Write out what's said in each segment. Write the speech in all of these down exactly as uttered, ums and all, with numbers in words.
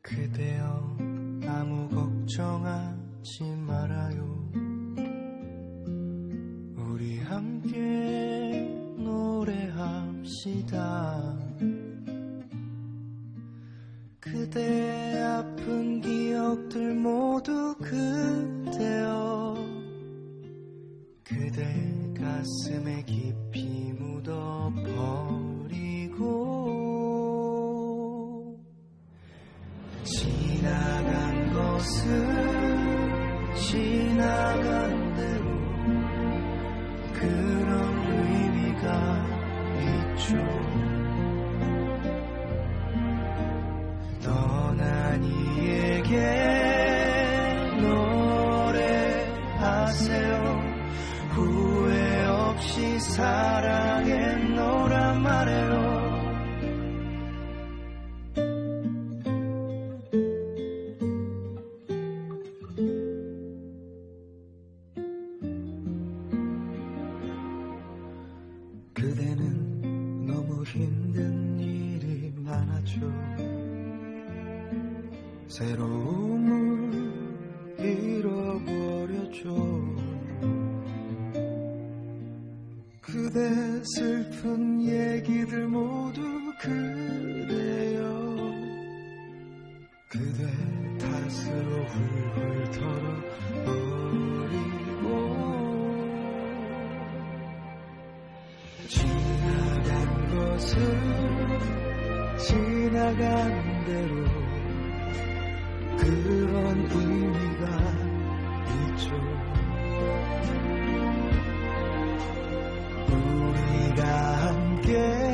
그대여 아무 걱정하지 말아요. 우리 함께 노래합시다. 그대 아픈 기억들 모두 그대여 그대 가슴에 깊이 묻어버리고 지나간 것은 지나간 대로 그런 의미가 있죠. 떠난 이에게 노래하세요. 후회 없이 사랑했노라 말해요. 그대는 너무 힘든 일이 많았죠. 새로움을 잃어버렸죠. 그대 슬픈 얘기들 모두 그래요. 그대 탓으로 훌훌 털어버리고 지나간 것은 지나간 대로 그런 의미가 있죠. 우리가 함께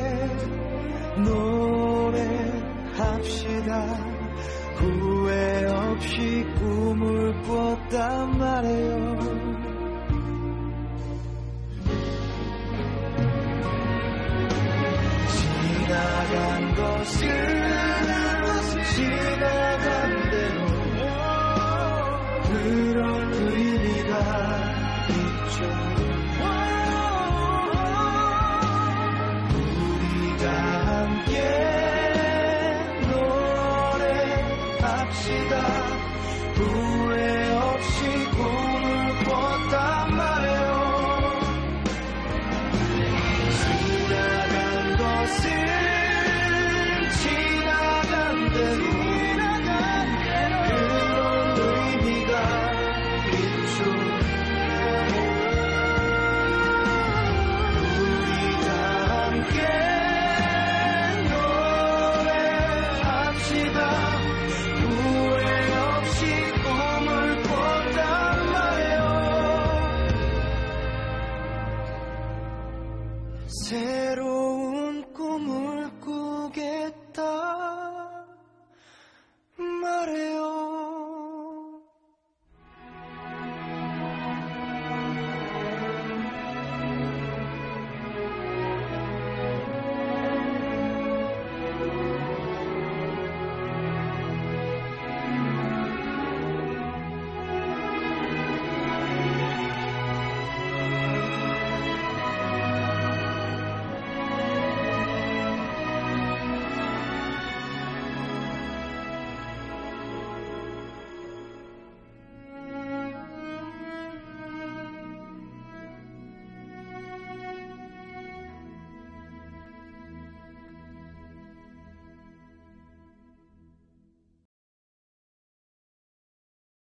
노래합시다. 후회 없이 꿈을 꿨단 말이에요. 지나간 것은 지나간